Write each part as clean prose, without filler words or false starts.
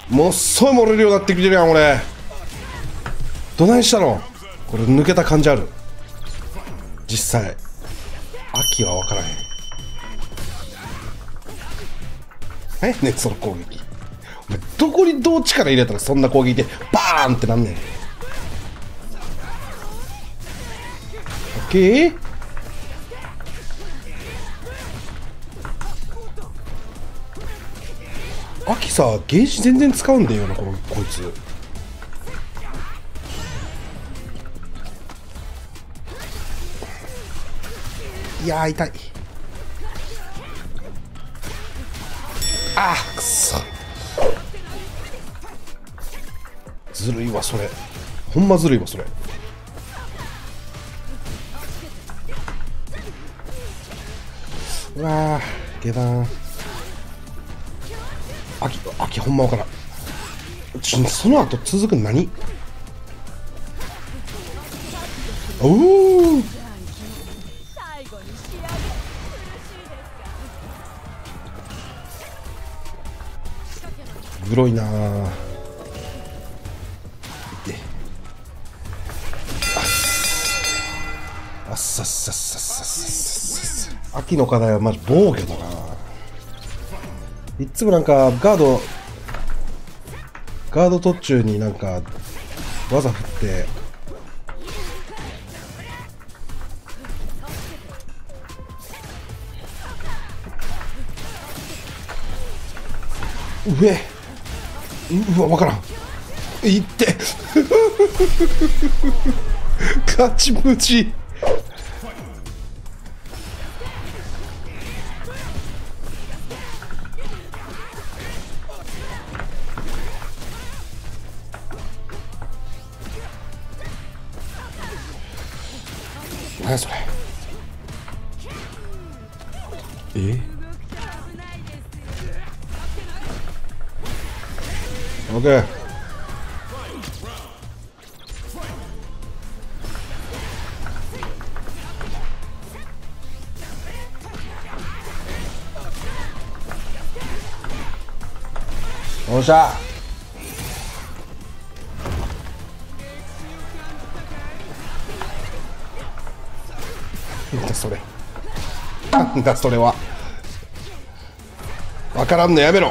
もっそい漏れるようになってきてるやん俺。どないしたのこれ。抜けた感じある実際。秋は分からへん。何やねんその攻撃。お前どこにどう力入れたらそんな攻撃でバーンってなんねん。オッケー。秋さゲージ全然使うんだよなこいつ。いやー痛い。あーくそ。ずるいわそれ。ほんまずるいわそれ。うわー下段。秋ほんまわからん。その後続くの何。おおグロいなー。あっさっさっさっさっさっさ。秋の課題はマジ防御だな。いつもなんかガード途中になんか技振って上。うわ分からん。いってガチムチ。何それ。オッケー。よっしゃ。なんだそれ。なんだそれは。わからんのやめろ。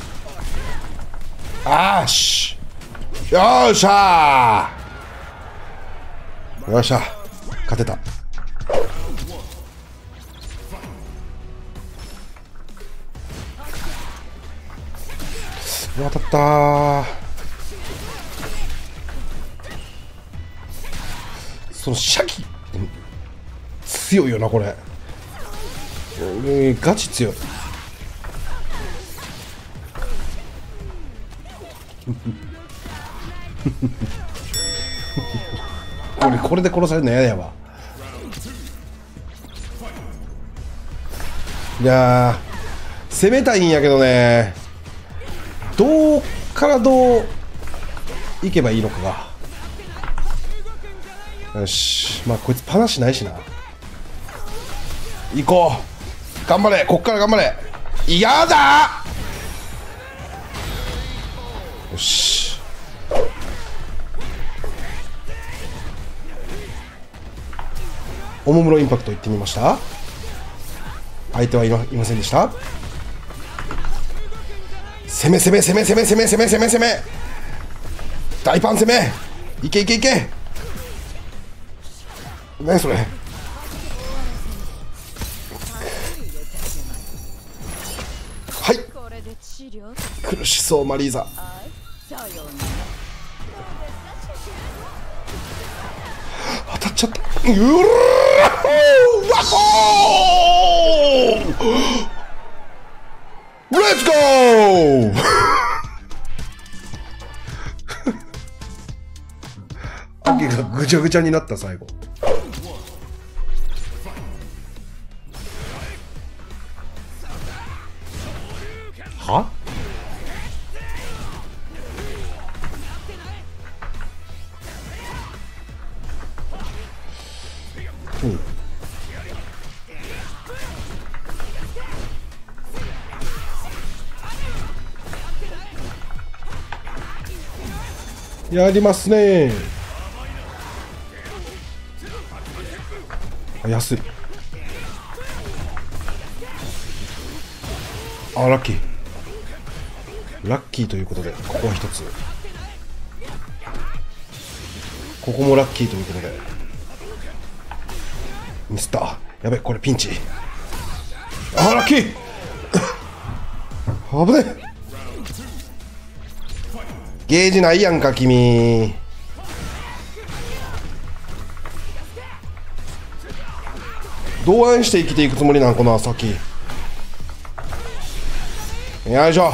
あーし。よっしゃー。よっしゃ。勝てた。当たったー。そのシャキ強いよなこれ。ガチ強い。これで殺されるの嫌やわ。いやー攻めたいんやけどね。どうからどういけばいいのかが。よし、まあこいつパナしないしな。行こう。頑張れ、こっから頑張れ。嫌だ。よし。おもむろインパクトいってみました。相手はいませんでした。攻め攻め攻め攻め攻め攻め攻め攻め。大パン攻め。いけいけいけ。何それ。はい。苦しそうマリーザ。当たっちゃった。うらわほー。レッツゴー。アキがぐちゃぐちゃになった最後。は？うん。 やりますね。あ、安い。あ、ラッキー。ラッキーということで、ここは一つ。ここもラッキーということで。ミスった。やべ、これピンチ。あ、ラッキー危ねえ。ゲージないやんか、君。どうやんして生きていくつもりなんこの先。よいしょ。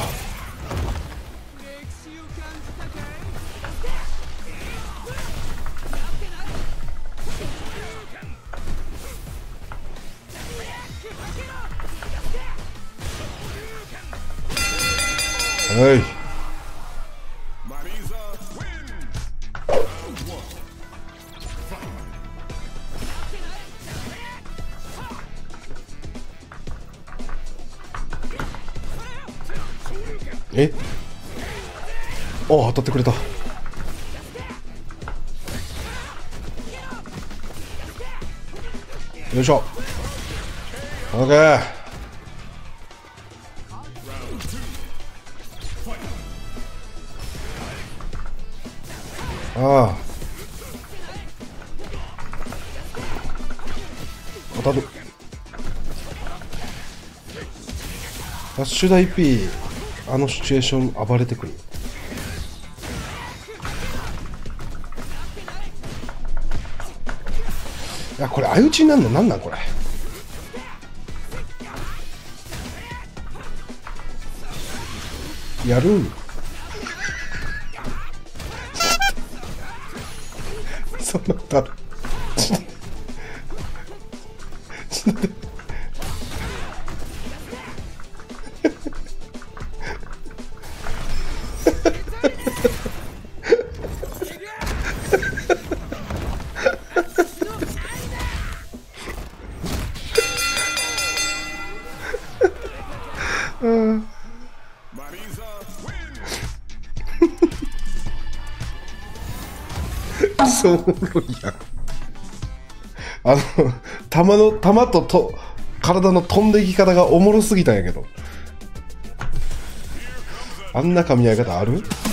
はい。え、あ、当たってくれた。よいしょ。オッケー。ああ、当たる。ラッシュ大 P、 あのシチュエーション暴れてくる。いや、これ相打ちになるのなんなんこれ。やるんそんなことある。そうおもろいやん。弾と体の飛んでいき方がおもろすぎたんやけど。あんな噛み合い方ある？